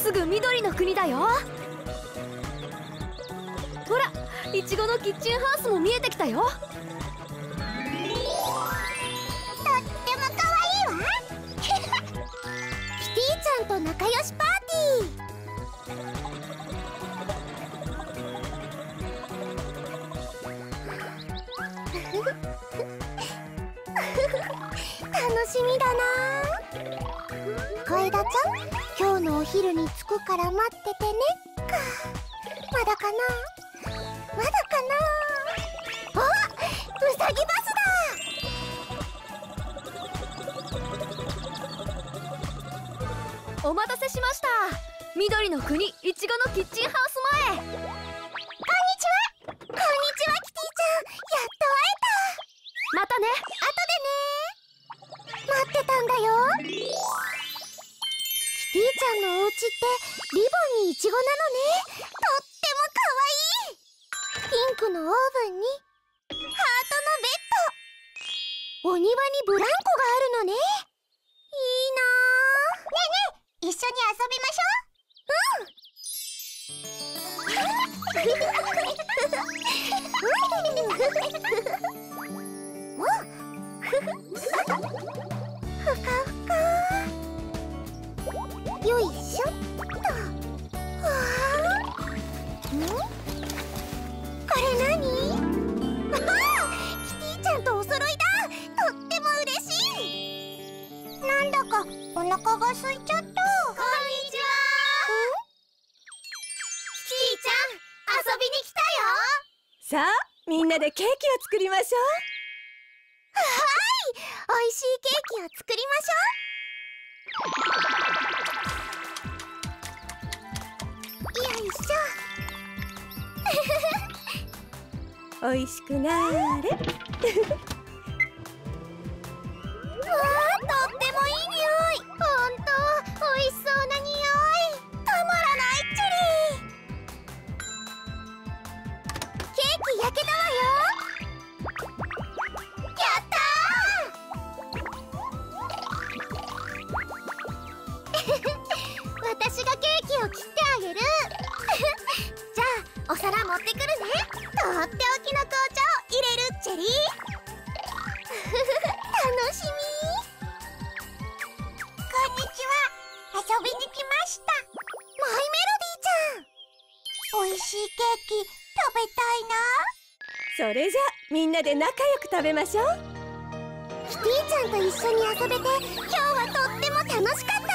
すぐ緑の国だよ。ほら、いちごのキッチンハウスも見えてきたよ。 とっても可愛いわキティちゃんと仲良しパーティー楽しみだな。小枝ちゃん、今日のお昼に着くから待っててね。まだかな、まだかな。あ、うさぎバお待たせしました。緑の国いちごのキッチンハウス前。 こんにちは。こんにちは、キティちゃん。やっと会えた。 またね。 後でね。待ってたんだよ。キティちゃんのお家ってリボンにイチゴなのね。とっても可愛い。ピンクのオーブンにハートのベッド、お庭にブランコがあるのね。いいなぁ。ねえねえ、一緒に遊びましょう。ふかふか。よいしょっと。わあ、これ何？キティちゃんとお揃いだ。とっても嬉しい。なんだかお腹が空いちゃった。こんにちは。キティちゃん、遊びに来たよ。 さあ、みんなでケーキを作りましょはい、美味しいケーキを作りましょう。よいしょ。 う。おいしくなーれ。 わあ、とってもいい匂い。ほんと、美味しそうな匂い。たまらないっちり。ケーキ焼けたわよ。やったー。私がケーキを切ってあげる。じゃあ、お皿持ってくるね。とっておきの紅茶を入れるっちゃり。楽しみ。こんにちは。遊びに来ました。マイメロディーちゃん。美味しいケーキ食べたいな。 それじゃみんなで仲良く食べましょう。 キティちゃんと一緒に遊べて今日はとっても楽しかった。